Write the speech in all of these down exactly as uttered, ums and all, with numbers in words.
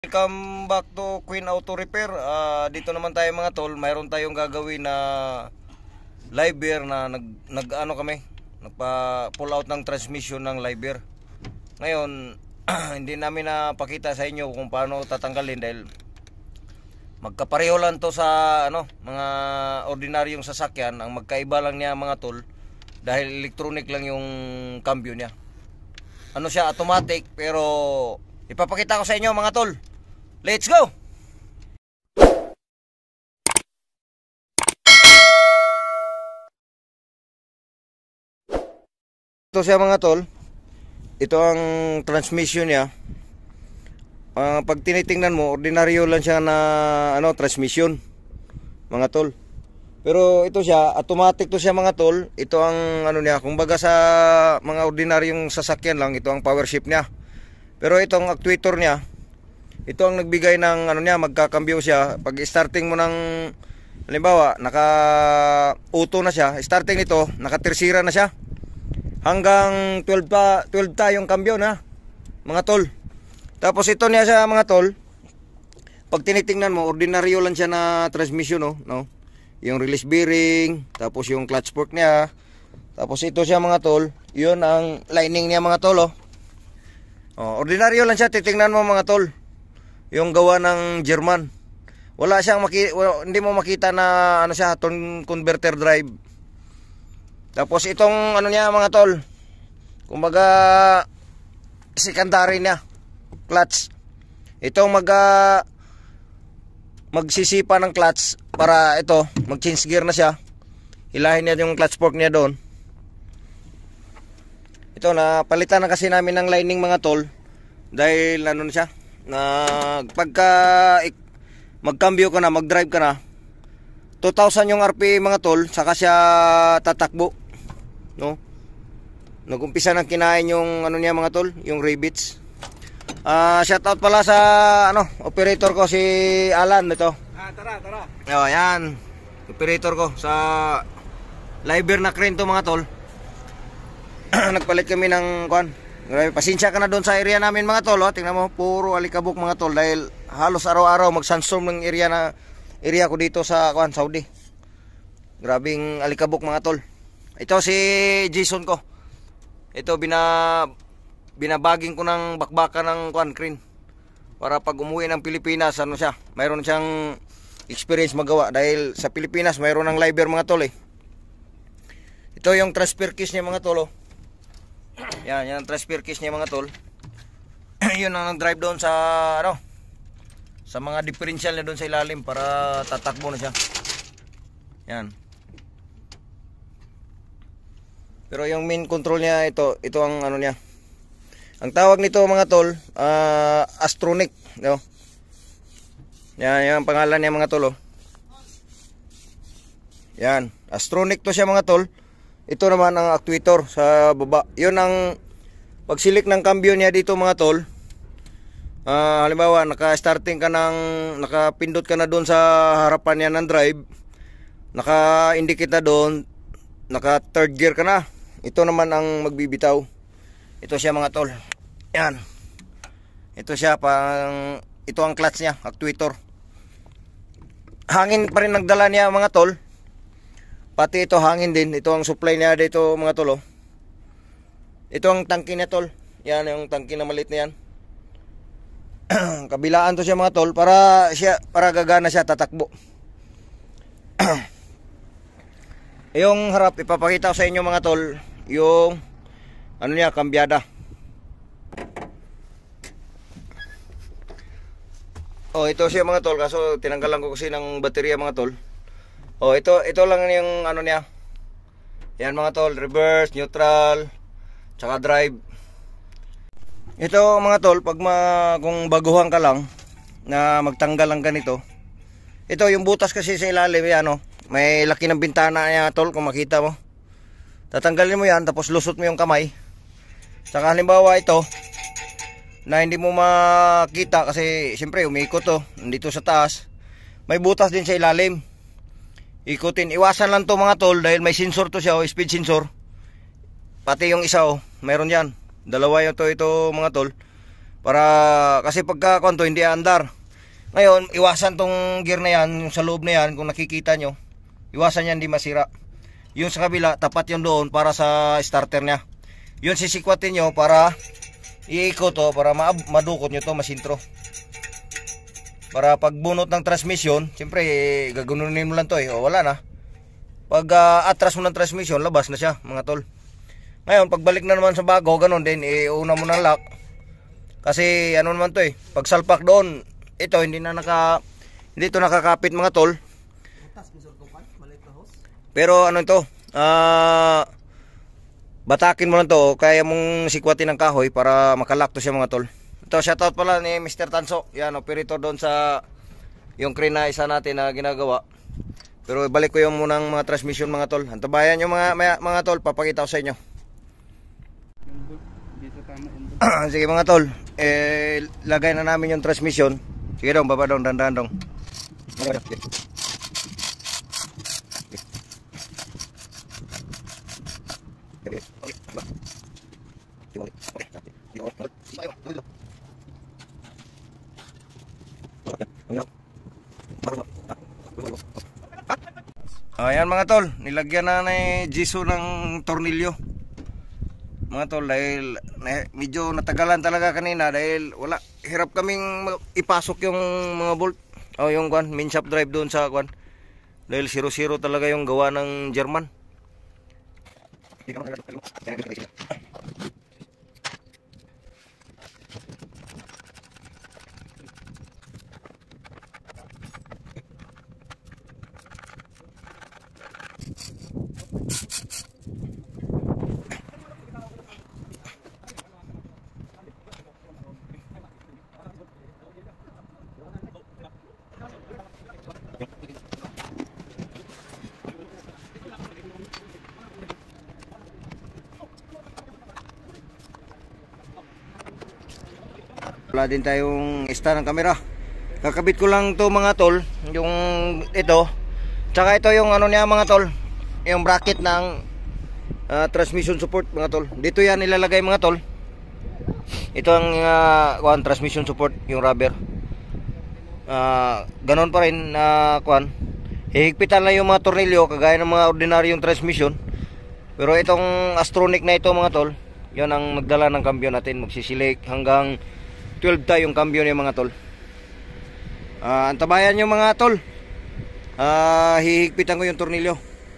Welcome back to Queen Auto Repair. Uh, dito naman tayo mga tol. Mayroon tayong gagawin na live bear na nag, nag ano kami, nagpa pull out ng transmission ng live bear. Ngayon, hindi namin napakita sa inyo kung paano tatanggalin dahil magkapareho lang to sa ano, mga ordinaryong sasakyan. Ang magkaiba lang niya mga tol dahil electronic lang yung cambio niya. Ano siya, automatic, pero ipapakita ko sa inyo mga tol. Let's go! Ito siya mga tol. Ito ang transmission niya. Uh, pag tinitingnan mo, ordinaryo lang siya na ano, transmission mga tol. Pero ito siya, automatic to siya mga tol. Ito ang ano niya, kumbaga sa mga ordinaryong sasakyan lang, ito ang power shift niya. Pero itong actuator niya, ito ang nagbigay ng ano niya, magkakambyo siya. Pag starting mo ng halimbawa, naka-auto na siya, starting nito, naka-tersira na siya. Hanggang twelve pa, twelve ta yung kambyo na, mga tol. Tapos ito niya siya mga tol. Pag tinitingnan mo, ordinaryo lang siya na transmission, no, no. Yung release bearing, tapos yung clutch fork niya. Tapos ito siya mga tol, yun ang lining niya mga tol, oh. Oh, ordinaryo lang siya, titingnan mo mga tol. Yung gawa ng German. Wala siyang maki wala, hindi mo makita na ano siya, turn converter drive. Tapos itong ano niya mga tol, kumbaga secondary niya, clutch. Itong mag uh, magsisipa ng clutch para ito, mag-change gear na siya. Hilahin niya yung clutch fork niya doon. Ito na palitan na kasi namin ng lining mga tol dahil ano na siya, na pagka magkambyo ka na, mag-drive ka na, two thousand yung R P M mga tol, saka siya tatakbo, no? Nag-umpisa nang kinain yung ano niya mga tol, yung rivets. Ah, uh, shout out pala sa ano, operator ko si Alan ito. Ah, tara, tara. Oh, yan. Operator ko sa live bear na crane to mga tol. Nagpalit kami ng kuan. Grabe, pasensya ka na doon sa area namin mga tol, oh. Tingnan mo, puro alikabok mga tol dahil halos araw-araw mag-sandstorm ng area na area ko dito sa kuan, Saudi. Grabing alikabok mga tol. Ito si Jason ko. Ito bina binabaging ko ng bakbakan ng kuan crane para pag umuwi ng Pilipinas ano siya, mayroon siyang experience magawa dahil sa Pilipinas mayroon ng live bear mga tol eh. Ito yung transfer case niya mga tol, oh. Yan, yan ang transfer case niya mga tol. Yun ang nag-drive doon sa ano, sa mga differential niya doon sa ilalim para tatakbo na siya. Yan. Pero yung main control niya ito, ito ang ano niya. Ang tawag nito mga tol, uh, Astronic, no? Yan, yan ang pangalan niya mga tol, oh. Yan, Astronic to siya mga tol. Ito naman ang actuator sa baba. Yun ang pagsilik ng cambio niya dito mga tol. Uh, halimbawa, naka-starting ka ng, nakapindot ka na doon sa harapan niya ng drive. Naka-indicate na doon, naka-third gear ka na. Ito naman ang magbibitaw. Ito siya mga tol. Yan. Ito siya pang, ito ang clutch niya, actuator. Hangin pa rin nagdala niya mga tol. Pati ito hangin din. Ito ang supply niya dito mga tol, oh. Ito ang tangke niya tol. Yan yung tangke na maliit na yan. Kabilaan to siya mga tol para siya, para gagana siya tatakbo. Yung harap ipapakita ko sa inyo mga tol, yung ano niya, kambyada. Oh, ito siya mga tol, kaso tinanggalan ko kasi ng baterya mga tol. Oh, ito ito lang yung ano niya. Yan mga tol, reverse, neutral, tsaka drive. Ito mga tol, pag ma, kung baguhan ka lang na magtanggal lang ganito. Ito yung butas kasi sa ilalim yan, oh. May laki ng bintana niya tol, kung makita mo. Tatanggalin mo yan, tapos lusot mo yung kamay. Saka halimbawa ito na hindi mo makita kasi siyempre umiikot to, nandito sa taas. May butas din sa ilalim. Ikutin, iwasan lang to mga tol dahil may sensor to siya, oh, speed sensor. Pati yung isa, oh, mayroon yan. Dalawa yung to ito mga tol. Para kasi pagka konto hindi andar. Ngayon, iwasan tong gear na yan, yung sa loob na yan, kung nakikita nyo, iwasan yan hindi masira. Yung sa kabila, tapat yun doon para sa starter niya. Yun sisikwatin nyo para iikot to, para madukot nyo to, masintro. Para pag bunot ng transmission, siyempre gagununin mo lang to eh, o wala na. Pag uh, atras mo ng transmission, labas na siya mga tol. Ngayon, pagbalik na naman sa bago, ganun din, iuna mo ng lock. Kasi ano naman to eh, pag salpak doon, ito hindi na naka, hindi ito nakakapit mga tol. Pero ano ito, ah, uh, batakin mo lang to, kaya mong sikwatin ng kahoy para makalak to siya mga tol. Ito, shoutout pala ni Mister Tanso, yan, operator doon sa yung crane na isa natin na ginagawa. Pero balik ko yung munang mga transmission mga tol. Antabayan nyo mga, mga, mga tol, papakita ko sa inyo. Sige mga tol, eh, lagay na namin yung transmission. Sige dong, baba dong, dandan dong. Ayan mga tol, nilagyan na ni Jiso ng tornilyo. Mga tol, dahil medyo natagalan talaga kanina dahil wala, hirap kaming ipasok yung mga bolt o yung kwan, main shaft drive doon sa kwan. Dahil zero zero talaga yung gawa ng German. Wala din tayong stand ng camera. Kakabit ko lang to mga tol, yung ito. Tsaka ito yung ano niya mga tol, yung bracket ng uh, transmission support mga tol. Dito yan nilalagay mga tol. Ito ang uh, kuan, transmission support, yung rubber. Uh, ganon pa rin na uh, kuan. Hihigpitan lang yung mga tornilyo kagaya ng mga ordinaryong transmission. Pero itong Astronic na ito mga tol, yun ang nagdala ng cambio natin. Magsisilik hanggang twelve tayong cambio niya mga tol. Uh, antabayan nyo mga tol. Uh, hihigpitan ko yung tornilyo.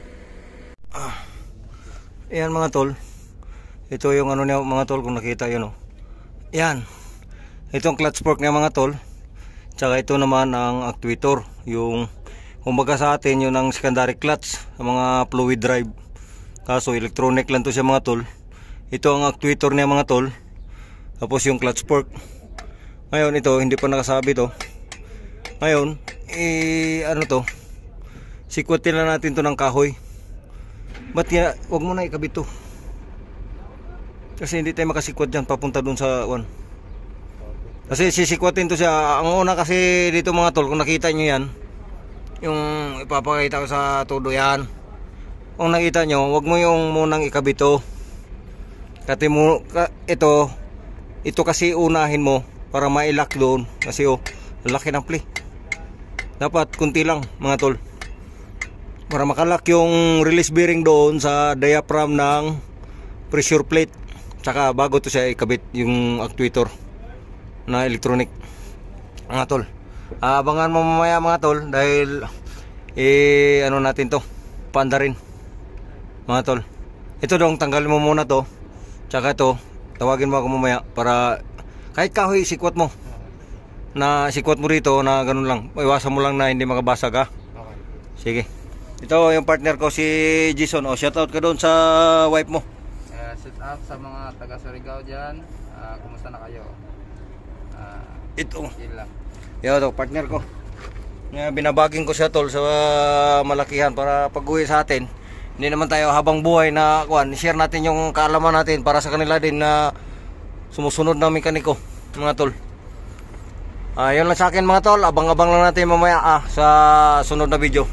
Ah. Ayan mga tol. Ito yung ano niya mga tol, kung nakita yun oh. Yan. Itong clutch fork niya mga tol. Tsaka ito naman ang actuator. Yung kumbaga sa atin yun ang secondary clutch sa mga fluid drive. Kaso electronic lang to siya mga tol. Ito ang actuator niya mga tol. Tapos yung clutch fork. Ngayon ito hindi pa nakasabi to. Ngayon eh ano to, sikwatin na natin to ng kahoy. Ba't kaya wag mo na ikabit to, kasi hindi tayo makasikwat dyan papunta dun sa one. Kasi sisikwatin to siya. Ang una kasi dito mga tol, kung nakita nyo yan, yung ipapakita ko sa todo yan, kung nakita nyo, wag mo yung munang ikabit to. Kasi mo, ka, ito ito kasi unahin mo para mailak doon. Kasi oh, laki ng play. Dapat kunti lang mga tol, para makalak yung release bearing doon sa diaphragm ng pressure plate. Tsaka bago to siya ikabit yung actuator na electronic mga tol. Abangan mo mamaya mga tol, dahil eh ano natin to, panda rin mga tol. Ito dong, tanggalin mo muna to. Tsaka ito, tawagin mo ako mamaya para kahit kahoy sikwat mo, na sikwat mo rito na ganun lang. Iwasan mo lang na hindi makabasag ha. Okay. Sige. Ito yung partner ko si Jason. O, shoutout ka doon sa wife mo. Uh, shout out sa mga taga Surigao dyan. Uh, kumusta na kayo? Uh, ito. Yun lang. Yo, ito partner ko. Uh, binabaging ko siya tol sa uh, malakihan para pag-uwi sa atin. Hindi naman tayo habang buhay na kuan, share natin yung kaalaman natin para sa kanila din na sumusunod na mekaniko mga tol. Ah, yun lang sa akin mga tol. Abang-abang lang natin mamaya ah, sa sunod na video.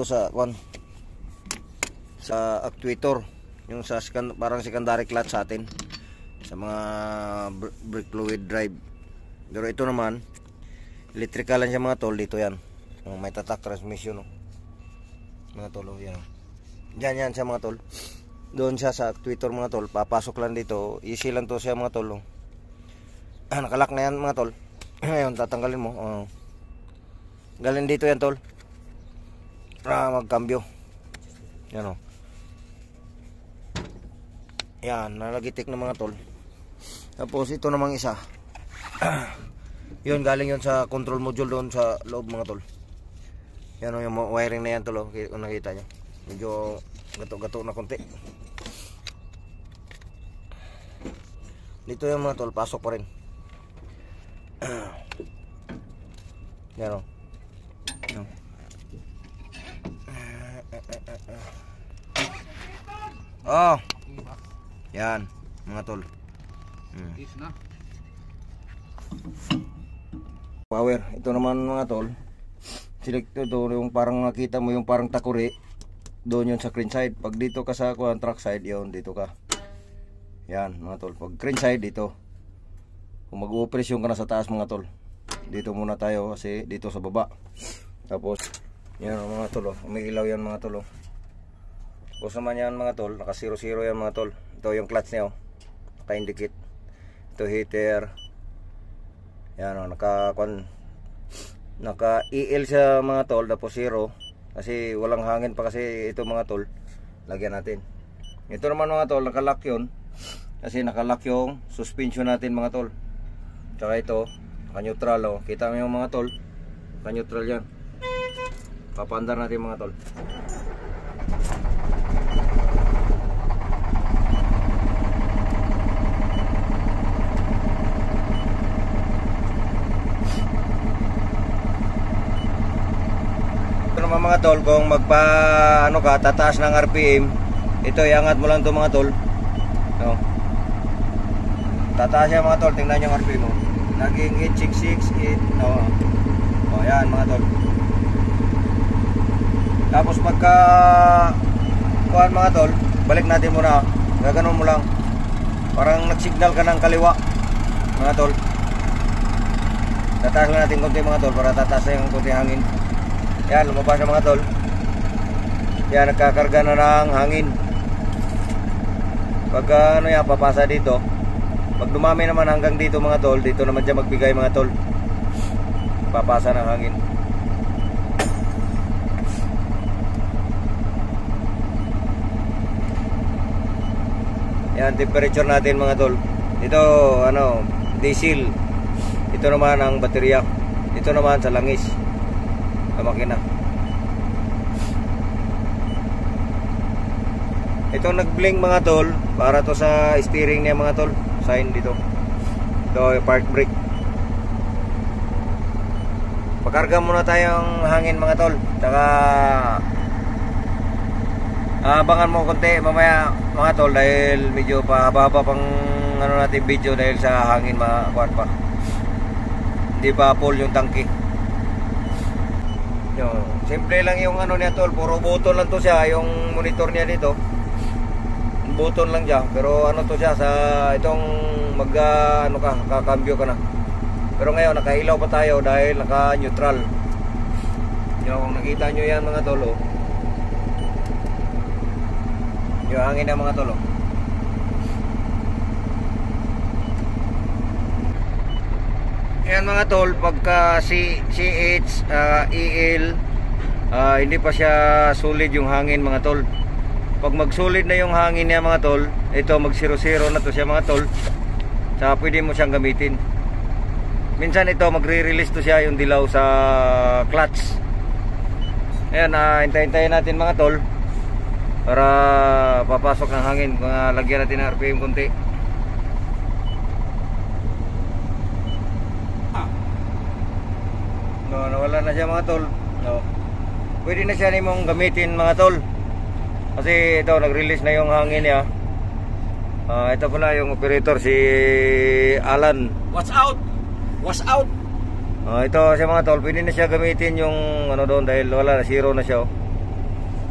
sa kwan sa actuator, yung sa second, parang secondary clutch sa atin sa mga brake fluid drive. Pero ito naman electrical lang siya mga tol. Dito yan, yung may tatak transmission, no? Mga tol, oh, yan. Diyan yan siya mga tol. Doon siya sa actuator mga tol. Papasok lang dito. Easy lang to siya mga tol, oh. Ah, nakalak na yan mga tol. Ngayon tatanggalin mo, oh. Galing dito yan tol. Ah, magkambyo. Yan, oh. Yan, nalagitik na mga tol. Tapos ito namang isa. Yun, galing yun sa control module doon sa loob mga tol. Yan o, yung wiring na yan tol, oh. Kung nakita nyo, medyo gato-gato na konti. Dito yung mga tol, pasok pa rin. Yan o. Yan. Oh, yan mga tol. Hmm. Na. Power. Ito naman mga tol, select ito yung parang nakita mo yung parang takuri. Doon yun sa crane side. Pag dito ka sa kuan track side, yun dito ka. Yan mga tol. Pag crane side dito. Kung mag-operasyon ka na sa taas mga tol, dito muna tayo kasi dito sa baba. Tapos yan mga tol, oh. May ilaw yan mga tol, oh. Tapos naman yan mga tol, naka zero zero yan mga tol. Ito yung clutch niya, oh. Naka-indicate. Ito heater. Yan, oh, naka kwan, naka E L siya mga tol, tapos zero kasi walang hangin pa kasi ito mga tol. Lagyan natin. Ito naman mga tol, naka-lock yun kasi naka-lock yung suspension natin mga tol. Tsaka ito, naka-neutral, oh. Kita mo yung mga tol, naka-neutral yan. Papandar natin mga tol. Mga tol, kung magpa ano ka, tataas ng R P M, ito iangat mo lang to mga tol, no? Tataas siya mga tol, tingnan yung R P M mo, naging eight sixty-six, eight, no? O yan mga tol. Tapos pagka kuhan mga tol, balik natin muna, gaganon mo lang, parang nagsignal ka ng kaliwa mga tol. Tataas lang natin konti mga tol para tataas yung konti hangin. Yan, lumabas na mga tol. Yan, nagkakarga na ng hangin. Pag ano yan, papasa dito. Pag dumami naman hanggang dito mga tol, dito naman dyan magbigay mga tol. Papasa ng hangin. Yan, temperature natin mga tol. Ito, ano, diesel. Ito naman ang baterya. Ito naman sa langis sa makina. Ito nag-blink mga tol, para to sa steering niya mga tol. Sign dito. Ito park brake. Pakarga muna tayong hangin mga tol. Tsaka abangan mo konti mamaya mga tol dahil medyo pahaba-haba pang ano natin video dahil sa hangin mga kuwan pa. Hindi pa full yung tangke. Yo, simple lang yung ano niya tol, puro button lang to siya, yung monitor niya dito. Button lang siya, pero ano to siya sa itong mag uh, ano ka, kakambyo ka na. Pero ngayon nakailaw pa tayo dahil naka-neutral. Yo, kung nakita nyo yan mga tol, oh. Yung hangin na mga tol, oh. Ayan mga tol, pagka C H, uh, E L, uh, hindi pa siya solid yung hangin mga tol. Pag mag-solid na yung hangin niya mga tol, ito mag zero zero na to siya mga tol. Saka pwede mo siyang gamitin. Minsan ito magre-release to siya yung dilaw sa clutch. Ayan, uh, hintay-hintayin natin mga tol para papasok ng hangin. Mga lagyan natin ng R P M konti. No, nawala na siya mga tol. No. Pwede na siya nimong gamitin mga tol. Kasi ito nag-release na yung hangin niya. Uh, ito pala yung operator si Alan. Watch out! Watch out! Uh, ito siya mga tol, pwede na siya gamitin yung ano doon dahil wala na, zero na siya. Oh.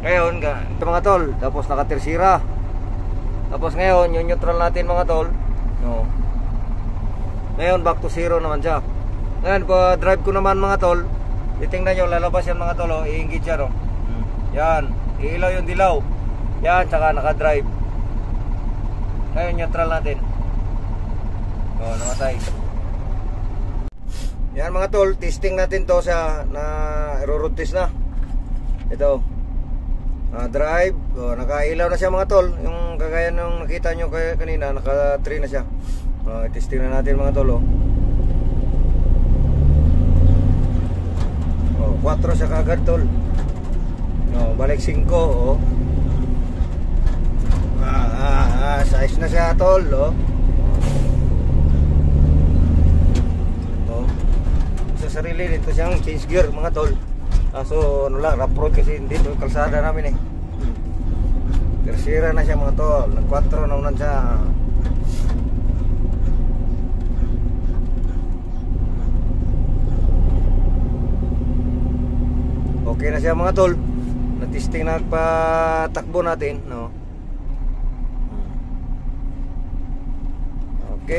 Ngayon, ga- ito mga tol, tapos nakatersira. Tapos ngayon, yung neutral natin mga tol. No. Ngayon, back to zero naman siya. Ngayon, pa drive ko naman mga tol. Titingnan nyo, lalabas yan mga tol, oh. Iinggit siya, no? Yan, iilaw yung dilaw. Yan, tsaka naka-drive. Ngayon, neutral natin. Oh, namatay. Yan mga tol, testing natin to sa na road test na. Ito. Uh, drive, oh, nakailaw na siya mga tol. Yung kagaya nung nakita nyo kaya kanina, naka three na siya. Oh, testing na natin mga tol, oh. Oh, four siya kagad tol. Oh, balik five, oh. Ah, ah, ah, size na siya tol, oh. Oh. Sa sarili nito siyang change gear mga tol. Ah, so ano lang, rough road kasi dito kalsada namin eh. Tersira na siya mga tol. Nag-four naman siya. Okay na siya mga tol. Na-testing na patakbo natin, no. Okay.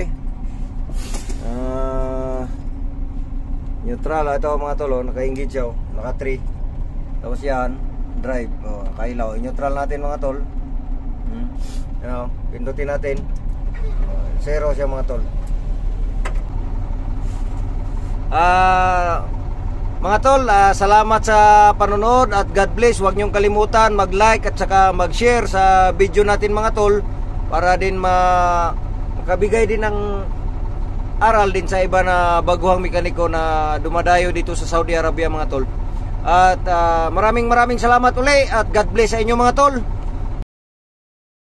Ah, neutral ito mga tol, oh. Naka-engage siya, oh. Naka three. Tapos yan, drive, oh, nakailaw. Neutral natin mga tol. Hmm. Yan, oh. Pindutin natin. Oh, zero siya mga tol. Ah, mga tol, uh, salamat sa panonood at God bless. Huwag niyong kalimutan mag-like at saka mag-share sa video natin mga tol para din ma makabigay din ng aral din sa iba na baguhang mekaniko na dumadayo dito sa Saudi Arabia mga tol. At uh, maraming maraming salamat uli at God bless sa inyo mga tol.